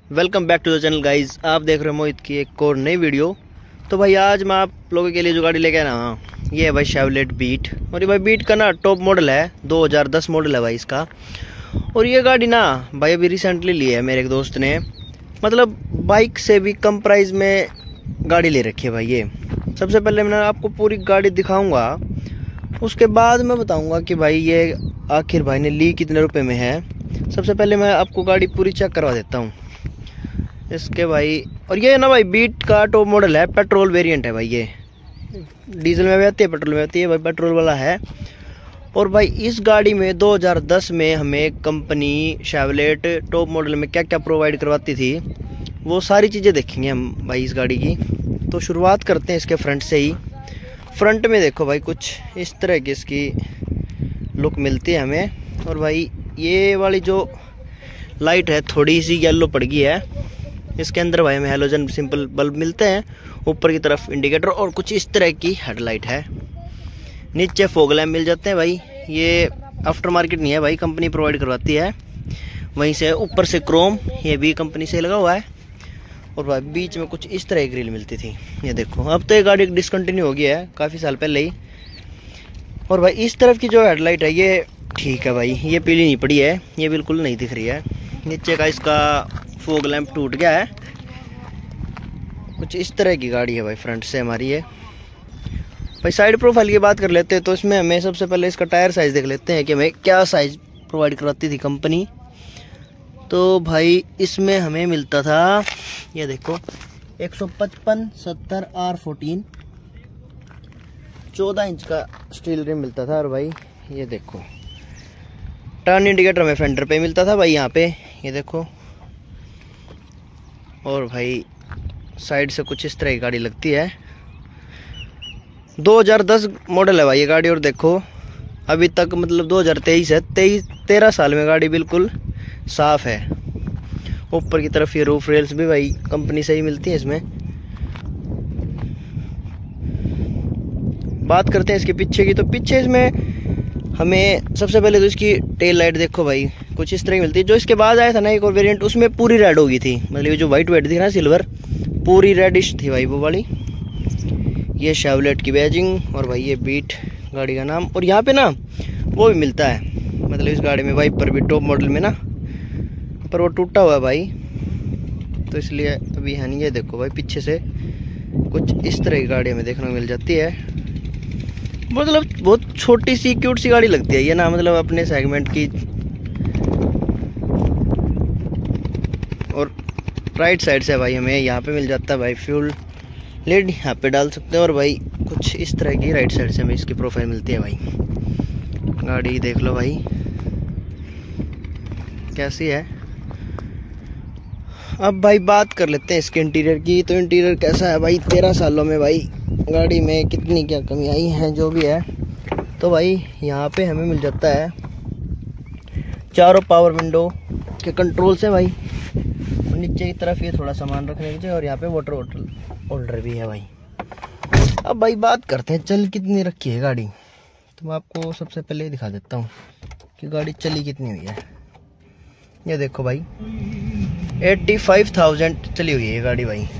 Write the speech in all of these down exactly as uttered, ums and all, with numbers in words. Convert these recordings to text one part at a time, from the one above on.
Welcome back to the channel guys. आप देख रहे हो मोहित की एक और नई वीडियो। तो भाई आज मैं आप लोगों के लिए जो गाड़ी लेके आया ना, ये है भाई शेवलेट बीट। और ये भाई बीट का ना टॉप मॉडल है, दो हज़ार दस मॉडल है भाई इसका। और ये गाड़ी ना भाई अभी रिसेंटली ली है मेरे एक दोस्त ने, मतलब बाइक से भी कम प्राइस में गाड़ी ले रखी है भाई। ये सबसे पहले मैं आपको पूरी गाड़ी दिखाऊँगा, उसके बाद मैं बताऊँगा कि भाई ये आखिर भाई ने ली कितने रुपये में है। सबसे पहले मैं आपको गाड़ी पूरी चेक करवा देता हूँ इसके भाई। और ये ना भाई बीट का टॉप मॉडल है, पेट्रोल वेरिएंट है भाई। ये डीजल में भी आती है, पेट्रोल में आती है भाई, पेट्रोल वाला है। और भाई इस गाड़ी में दो हज़ार दस में हमें कंपनी शेवलेट टॉप मॉडल में क्या क्या प्रोवाइड करवाती थी, वो सारी चीज़ें देखेंगे हम भाई इस गाड़ी की। तो शुरुआत करते हैं इसके फ्रंट से ही। फ्रंट में देखो भाई कुछ इस तरह की इसकी लुक मिलती है हमें। और भाई ये वाली जो लाइट है थोड़ी सी येलो पड़ गई है। इसके अंदर भाई हमें हेलोजन सिंपल बल्ब मिलते हैं, ऊपर की तरफ इंडिकेटर और कुछ इस तरह की हेडलाइट है। नीचे फॉग लैम्प मिल जाते हैं भाई, ये आफ्टर मार्केट नहीं है भाई, कंपनी प्रोवाइड करवाती है। वहीं से ऊपर से क्रोम, ये भी कंपनी से लगा हुआ है। और भाई बीच में कुछ इस तरह की ग्रिल मिलती थी, ये देखो। अब तो ये गाड़ी डिसकंटिन्यू हो गया है काफ़ी साल पहले ही। और भाई इस तरफ की जो हेडलाइट है ये ठीक है भाई, ये पीली नहीं पड़ी है, ये बिल्कुल नहीं दिख रही है। नीचे का इसका फॉग लैम्प टूट गया है। कुछ इस तरह की गाड़ी है भाई फ्रंट से हमारी ये। भाई साइड प्रोफाइल की बात कर लेते हैं तो इसमें हमें सबसे पहले इसका टायर साइज़ देख लेते हैं कि हमें क्या साइज़ प्रोवाइड करवाती थी कंपनी। तो भाई इसमें हमें मिलता था, ये देखो, एक सौ पचपन सत्तर आर फोर्टीन, चौदह इंच का स्टील रिम मिलता था। और भाई ये देखो टर्न इंडिकेटर हमें फेंडर पे मिलता था भाई, यहाँ पे ये देखो। और भाई साइड से कुछ इस तरह की गाड़ी लगती है। दो हज़ार दस मॉडल है भाई ये गाड़ी। और देखो अभी तक मतलब दो हज़ार तेईस है, तेईस तेरह साल में गाड़ी बिल्कुल साफ़ है। ऊपर की तरफ ये रूफ रेल्स भी भाई कंपनी से ही मिलती है इसमें। बात करते हैं इसके पीछे की, तो पीछे इसमें हमें सबसे पहले तो इसकी टेल लाइट देखो भाई कुछ इस तरह की मिलती है। जो इसके बाद आया था ना एक और वेरिएंट, उसमें पूरी रेड हो गई थी, मतलब ये जो वाइट वाइट थी ना सिल्वर, पूरी रेडिश थी भाई वो वाली। ये शेवलेट की बैजिंग और भाई ये बीट गाड़ी का नाम। और यहाँ पे ना वो भी मिलता है, मतलब इस गाड़ी में वाइपर भी टॉप मॉडल में ना, पर वो टूटा हुआ है भाई, तो इसलिए अभी है नहीं। ये देखो भाई पीछे से कुछ इस तरह की गाड़ी हमें देखने को मिल जाती है। मतलब बहुत छोटी सी क्यूट सी गाड़ी लगती है ये ना, मतलब अपने सेगमेंट की। और राइट साइड से भाई हमें यहाँ पे मिल जाता है भाई फ्यूल लिड, यहाँ पे डाल सकते हैं। और भाई कुछ इस तरह की राइट साइड से हमें इसकी प्रोफाइल मिलती है भाई। गाड़ी देख लो भाई कैसी है। अब भाई बात कर लेते हैं इसके इंटीरियर की। तो इंटीरियर कैसा है भाई, तेरह सालों में भाई गाड़ी में कितनी क्या कमी आई है जो भी है। तो भाई यहाँ पे हमें मिल जाता है चारों पावर विंडो के कंट्रोल से भाई। और नीचे की तरफ ये थोड़ा सामान रखने की जगह, और यहाँ पे वाटर वाटर होल्डर भी है भाई। अब भाई बात करते हैं चल कितनी रखी है गाड़ी। तो मैं आपको सबसे पहले दिखा देता हूँ कि गाड़ी चली कितनी हुई है। ये देखो भाई एट्टी फाइव थाउजेंड चली हुई है ये गाड़ी भाई।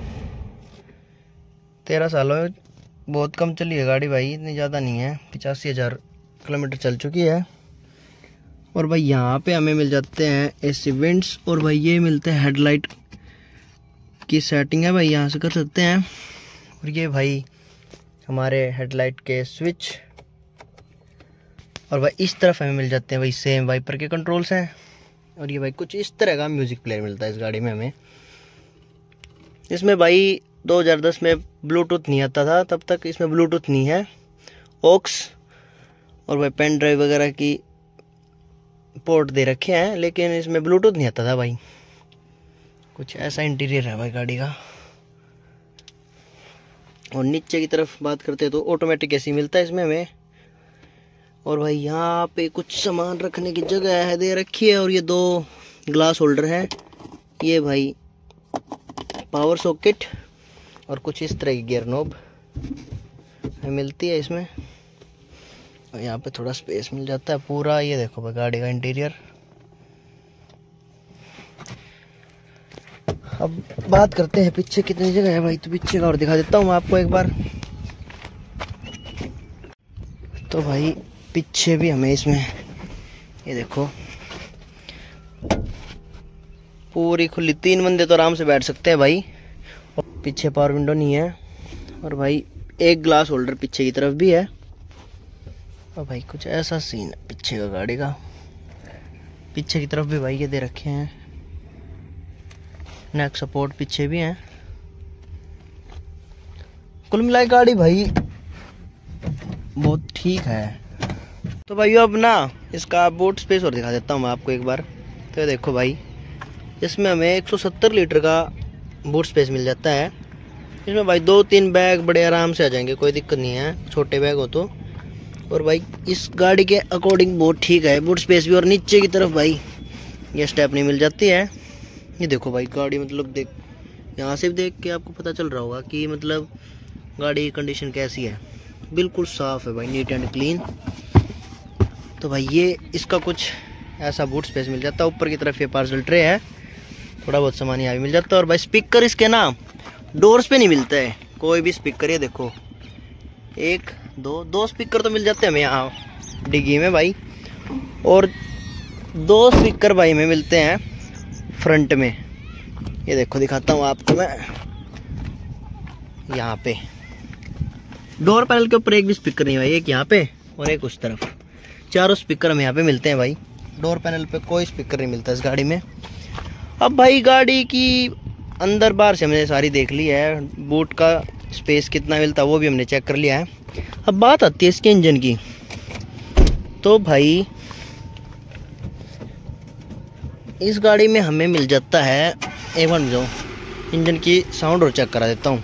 तेरह सालों में बहुत कम चली है गाड़ी भाई, इतनी ज़्यादा नहीं है। पचासी हज़ार किलोमीटर चल चुकी है। और भाई यहाँ पे हमें मिल जाते हैं एसी वेंट्स। और भाई ये मिलते हैं हेडलाइट की सेटिंग है भाई, यहाँ से कर सकते हैं। और ये भाई हमारे हेडलाइट के स्विच। और भाई इस तरफ हमें मिल जाते हैं भाई सेम वाइपर के कंट्रोल्स हैं। और ये भाई कुछ इस तरह का म्यूज़िक प्लेयर मिलता है इस गाड़ी में हमें। इसमें भाई दो हज़ार दस में ब्लूटूथ नहीं आता था, तब तक इसमें ब्लूटूथ नहीं है। ऑक्स और भाई पेन ड्राइव वगैरह की पोर्ट दे रखे हैं, लेकिन इसमें ब्लूटूथ नहीं आता था भाई। कुछ ऐसा इंटीरियर है भाई गाड़ी का। और नीचे की तरफ बात करते हैं तो ऑटोमेटिक एसी मिलता है इसमें हमें। और भाई यहाँ पे कुछ सामान रखने की जगह है दे रखी है। और ये दो ग्लास होल्डर है, ये भाई पावर सॉकेट और कुछ इस तरह की गियर नॉब मिलती है इसमें। और यहाँ पे थोड़ा स्पेस मिल जाता है पूरा। ये देखो भाई गाड़ी का इंटीरियर। अब बात करते हैं पीछे कितनी जगह है भाई। तो पीछे का और दिखा देता हूँ मैं आपको एक बार। तो भाई पीछे भी हमें इसमें ये देखो पूरी खुली, तीन बंदे तो आराम से बैठ सकते हैं भाई। और पीछे पावर विंडो नहीं है। और भाई एक ग्लास होल्डर पीछे की तरफ भी है। और भाई कुछ ऐसा सीन है पीछे का गाड़ी का। पीछे की तरफ भी भाई ये दे रखे हैं, नेक सपोर्ट पीछे भी है। कुल मिलाई गाड़ी भाई बहुत ठीक है। तो भाई अब ना इसका बूट स्पेस और दिखा देता हूँ मैं आपको एक बार। तो ये देखो भाई, इसमें हमें एक सौ सत्तर लीटर का बूट स्पेस मिल जाता है। इसमें भाई दो तीन बैग बड़े आराम से आ जाएंगे, कोई दिक्कत नहीं है, छोटे बैग हो तो। और भाई इस गाड़ी के अकॉर्डिंग बहुत ठीक है बूट स्पेस भी। और नीचे की तरफ भाई ये स्टेपनी मिल जाती है। ये देखो भाई गाड़ी मतलब देख, यहाँ से भी देख के आपको पता चल रहा होगा कि मतलब गाड़ी की कंडीशन कैसी है। बिल्कुल साफ़ है भाई, नीट एंड क्लीन। तो भाई ये इसका कुछ ऐसा बूट स्पेस मिल जाता है। ऊपर की तरफ ये पार्सल ट्रे है, थोड़ा बहुत सामान यहाँ भी मिल जाता है। और भाई स्पीकर इसके ना डोर्स पे नहीं मिलता है कोई भी स्पीकर। ये देखो एक दो दो स्पीकर तो मिल जाते हैं हमें यहाँ डिग्गी में भाई। और दो स्पीकर भाई में मिलते हैं फ्रंट में। ये देखो दिखाता हूँ आपको मैं, यहाँ पे डोर पैनल के ऊपर एक भी स्पीकर नहीं भाई, एक यहाँ पे और एक उस तरफ। चारों स्पीकर हमें यहाँ पे मिलते हैं भाई। डोर पैनल पे कोई स्पीकर नहीं मिलता इस गाड़ी में। अब भाई गाड़ी की अंदर बाहर से हमने सारी देख ली है, बूट का स्पेस कितना मिलता है वो भी हमने चेक कर लिया है। अब बात आती है इसके इंजन की। तो भाई इस गाड़ी में हमें मिल जाता है, एक मिनट जाओ इंजन की साउंड और चेक करा देता हूँ।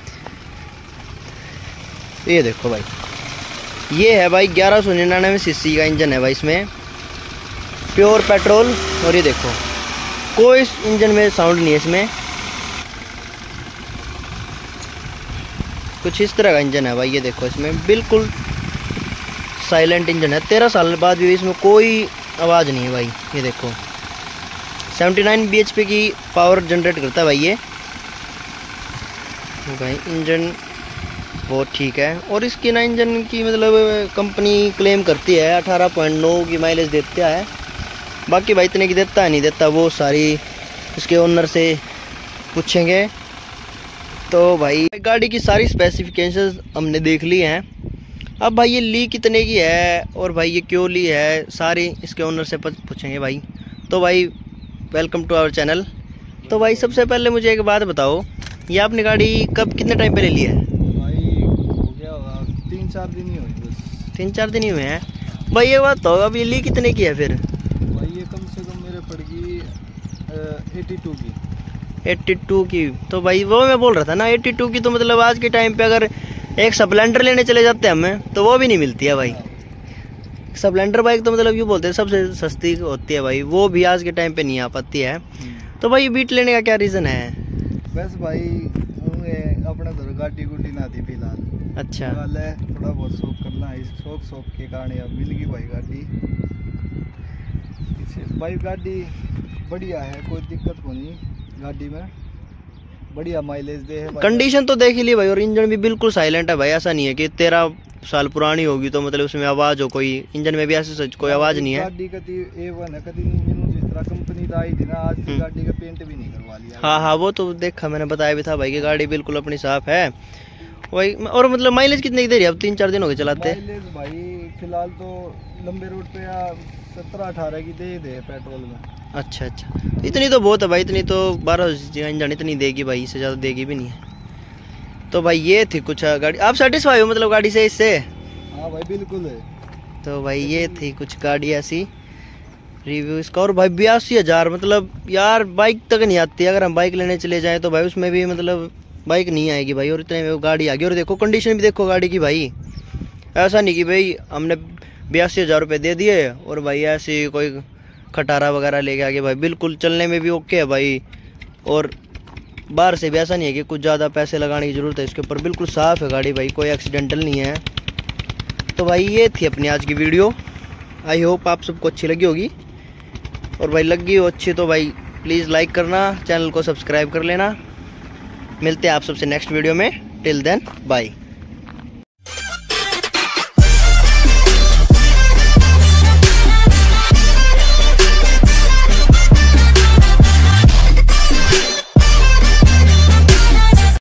ये देखो भाई, ये है भाई ग्यारह सौ निन्यानवे सीसी का इंजन है भाई, इसमें प्योर पेट्रोल। और ये देखो कोई इंजन में साउंड नहीं है इसमें, कुछ इस तरह का इंजन है भाई। ये देखो इसमें बिल्कुल साइलेंट इंजन है। तेरह साल बाद भी इसमें कोई आवाज़ नहीं है भाई। ये देखो उन्यासी बी एच पी की पावर जनरेट करता है भाई ये भाई। इंजन बहुत ठीक है। और इसकी ना इंजन की मतलब कंपनी क्लेम करती है अठारह पॉइंट नौ की माइलेज देता है। बाकी भाई इतने की देता है नहीं देता वो सारी इसके ओनर से पूछेंगे। तो भाई गाड़ी की सारी स्पेसिफिकेशंस हमने देख ली हैं। अब भाई ये ली कितने की है और भाई ये क्यों ली है सारी इसके ओनर से पूछेंगे भाई। तो भाई वेलकम टू आवर चैनल। तो भाई सबसे पहले मुझे एक बात बताओ, ये आपने गाड़ी कब कितने टाइम पे ले ली है? भाई हो गया होगा तीन चार दिन ही हुए बस। तीन चार दिन ही हुए हैं भाई। ये बात तो अब ये ली कितने की है फिर? भाई ये कम से कम मेरे पड़ गई एटी टू की। एट्टी टू की? तो भाई वो मैं बोल रहा था ना एट्टी टू की। तो मतलब आज के टाइम पे अगर एक स्प्लेंडर लेने चले जाते हैं हमें तो वो भी नहीं मिलती है भाई। स्प्लेंडर बाइक तो मतलब यूँ बोलते हैं सबसे सस्ती होती है भाई, वो भी आज के टाइम पे नहीं आ पाती है। तो भाई बीट लेने का क्या रीज़न है? बस भाई अपने धर गाड़ी गुड्डी ना थी फिलहाल। अच्छा है थोड़ा बहुत शौक करना, इस शौक शौक के कारण अब मिल गई भाई गाड़ी। भाई गाड़ी बढ़िया है, कोई दिक्कत को नहीं गाड़ी में, बढ़िया माइलेज दे है। कंडीशन तो देख ही ली भाई। और इंजन भी बिल्कुल साइलेंट है भाई। ऐसा नहीं है कि तेरह साल पुरानी होगी तो मतलब उसमें आवाज़ हो, कोई इंजन में भी ऐसे कोई आवाज़ नहीं है। गाड़ी कभी ए वन है, कभी जिस तरह कंपनी का आई थी ना, आज की गाड़ी का पेंट भी नहीं करवा लिया। हाँ हाँ वो तो देखा मैंने, बताया भी था भाई कि गाड़ी बिल्कुल अपनी साफ है वही। और मतलब माइलेज कितने की दे रही है अब? तीन चार दिन हो गए चलाते। माइलेज भाई फिलहाल तो लंबे रूट पे या सत्रह अठारह की दे दे पेट्रोल में। अच्छा अच्छा इतनी तो बहुत है भाई। इतनी तो बारह इंजन इतनी देगी भाई, इससे ज़्यादा देगी भी नहीं है। तो भाई ये थी कुछ गाड़ी। आप सेटिस्फाई हो मतलब गाड़ी से इससे? हाँ भाई बिल्कुल है। तो भाई ये थी कुछ गाड़ी ऐसी रिव्यू इसका। और भाई बयासी हज़ार मतलब यार बाइक तक नहीं आती। अगर हम बाइक लेने चले जाएँ तो भाई उसमें भी मतलब बाइक नहीं आएगी भाई। और इतने में गाड़ी आ गई। और देखो कंडीशन भी देखो गाड़ी की भाई। ऐसा नहीं कि भाई हमने बयासी हज़ार रुपये दे दिए और भाई ऐसे कोई खटारा वगैरह लेके आगे भाई। बिल्कुल चलने में भी ओके है भाई। और बाहर से भी ऐसा नहीं है कि कुछ ज़्यादा पैसे लगाने की ज़रूरत है इसके ऊपर। बिल्कुल साफ़ है गाड़ी भाई, कोई एक्सीडेंटल नहीं है। तो भाई ये थी अपनी आज की वीडियो। आई होप आप सबको अच्छी लगी होगी। और भाई लगी हो अच्छी तो भाई प्लीज़ लाइक करना, चैनल को सब्सक्राइब कर लेना। मिलते हैं आप सबसे नेक्स्ट वीडियो में। Till then bye.